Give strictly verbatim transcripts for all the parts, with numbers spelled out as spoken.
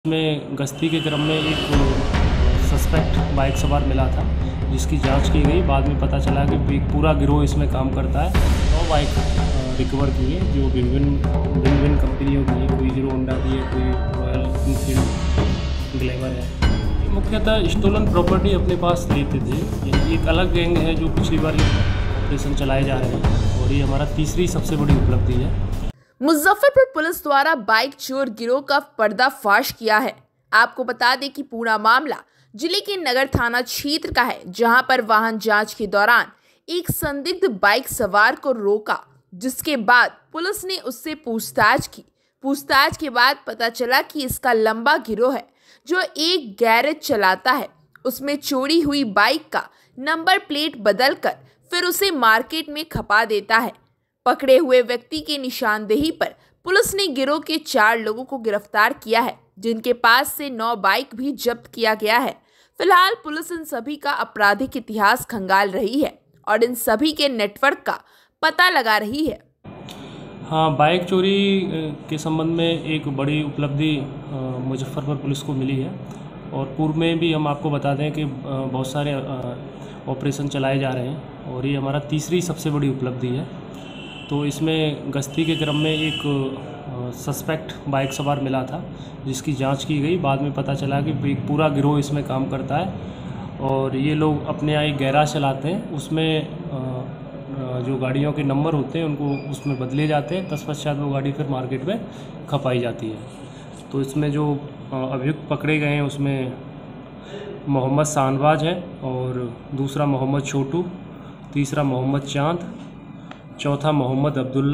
में गश्ती के क्रम में एक सस्पेक्ट बाइक सवार मिला था, जिसकी जांच की गई। बाद में पता चला कि एक पूरा गिरोह इसमें काम करता है। नौ बाइक रिकवर की है, जो भिन्न भिन्न भिन्न कंपनियों की है। कोई हीरो होंडा की है, कोई रॉयल इनफील्ड ग्लैमर है। ये मुख्यतः स्टोलन प्रॉपर्टी अपने पास लेते थे। यानी एक अलग गैंग है जो पिछली बार ऑपरेशन चलाए जा रहे हैं, और ये हमारा तीसरी सबसे बड़ी उपलब्धि है। मुजफ्फरपुर पुलिस द्वारा बाइक चोर गिरोह का पर्दाफाश किया है। आपको बता दें कि पूरा मामला जिले के नगर थाना क्षेत्र का है, जहां पर वाहन जांच के दौरान एक संदिग्ध बाइक सवार को रोका, जिसके बाद पुलिस ने उससे पूछताछ की। पूछताछ के बाद पता चला कि इसका लंबा गिरोह है जो एक गैरेज चलाता है। उसमें चोरी हुई बाइक का नंबर प्लेट बदलकर फिर उसे मार्केट में खपा देता है। पकड़े हुए व्यक्ति की निशानदेही पर पुलिस ने गिरोह के चार लोगों को गिरफ्तार किया है, जिनके पास से नौ बाइक भी जब्त किया गया है। फिलहाल पुलिस इन सभी का आपराधिक इतिहास खंगाल रही है और इन सभी के नेटवर्क का पता लगा रही है। हाँ, बाइक चोरी के संबंध में एक बड़ी उपलब्धि मुजफ्फरपुर पुलिस को मिली है, और पूर्व में भी हम आपको बता दें कि बहुत सारे ऑपरेशन चलाए जा रहे हैं, और ये हमारा तीसरी सबसे बड़ी उपलब्धि है। तो इसमें गश्ती के क्रम में एक सस्पेक्ट बाइक सवार मिला था, जिसकी जांच की गई। बाद में पता चला कि एक पूरा गिरोह इसमें काम करता है, और ये लोग अपने यहाँ एक गैराज चलाते हैं। उसमें जो गाड़ियों के नंबर होते हैं उनको उसमें बदले जाते हैं। तत्पश्चात वो गाड़ी फिर मार्केट में खपाई जाती है। तो इसमें जो अभियुक्त पकड़े गए हैं उसमें मोहम्मद शाहनवाज है, और दूसरा मोहम्मद छोटू, तीसरा मोहम्मद चांद, चौथा मोहम्मद अब्दुल्ला,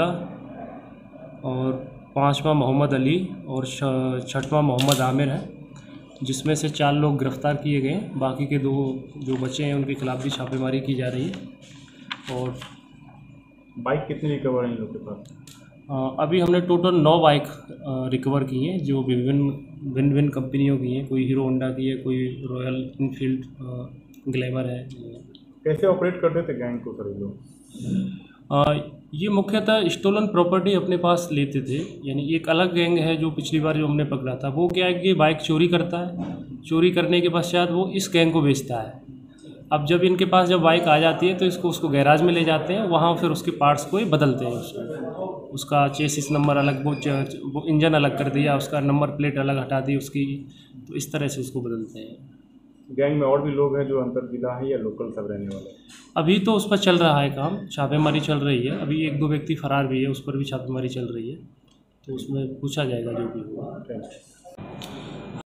और पांचवा मोहम्मद अली, और छठवां मोहम्मद आमिर है, जिसमें से चार लोग गिरफ्तार किए गए। बाकी के दो जो बचे हैं उनके खिलाफ भी छापेमारी की जा रही है। और बाइक कितनी रिकवर है इन लोग के पास? अभी हमने टोटल नौ बाइक रिकवर की हैं, जो विभिन्न भिन्न भिन्न कंपनियों की हैं। कोई हीरो होंडा की है, कोई रॉयल इनफील्ड ग्लैमर है। कैसे ऑपरेट करते थे गैंग को सर ये लोग? आ, ये मुख्यतः स्टोलन प्रॉपर्टी अपने पास लेते थे। यानी एक अलग गैंग है जो पिछली बार जो हमने पकड़ा था, वो क्या है कि बाइक चोरी करता है। चोरी करने के पश्चात वो इस गैंग को बेचता है। अब जब इनके पास जब बाइक आ जाती है तो इसको उसको गैराज में ले जाते हैं, वहाँ फिर उसके पार्ट्स को ही बदलते हैं। उसमें उसका चेसिस नंबर अलग, वो, वो इंजन अलग कर दिया, उसका नंबर प्लेट अलग हटा दी उसकी, तो इस तरह से उसको बदलते हैं। गैंग में और भी लोग हैं जो अंतर जिला है या लोकल सब रहने वाले? अभी तो उस पर चल रहा है काम, छापेमारी चल रही है। अभी एक दो व्यक्ति फरार भी है, उस पर भी छापेमारी चल रही है। तो उसमें पूछा जाएगा जो भी हुआ।